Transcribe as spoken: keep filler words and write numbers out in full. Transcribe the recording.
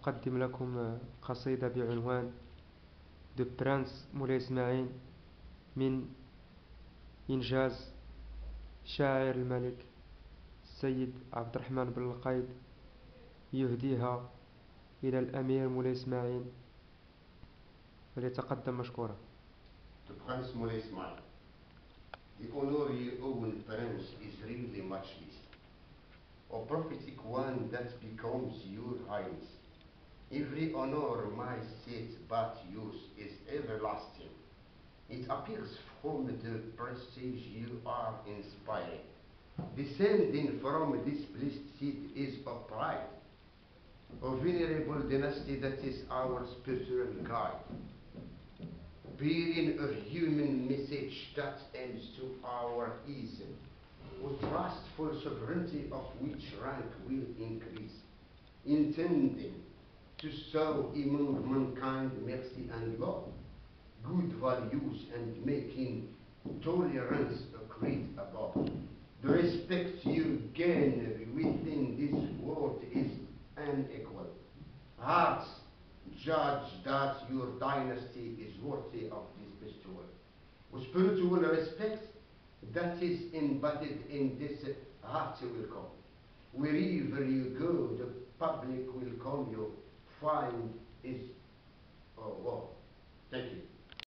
أقدم لكم قصيدة بعنوان The Prince مولاي إسماعيل من إنجاز شاعر الملك السيد عبد الرحمن بن القيد، يهديها إلى الأمير مولاي إسماعيل، فليتقدم مشكورا. To Prince Moulay Ismail, the honor you owe Prince is really much less. O prophetic one that becomes your highness, every honor my state but yours is everlasting. It appears from the prestige you are inspiring. Descending from this blessed seed is a pride, a venerable dynasty that is our spiritual guide, bearing a human message that ends to our ease, with trustful sovereignty of which rank will increase, intending to sow among mankind mercy and love, good values, and making tolerance a creed above. The respect you gain within this world is unequal. Hearts judge that your dynasty is worthy of this bestowal. With spiritual respect that is embedded in this hearty welcome. Wherever you go, the public welcome you find is oh, wow. Thank you.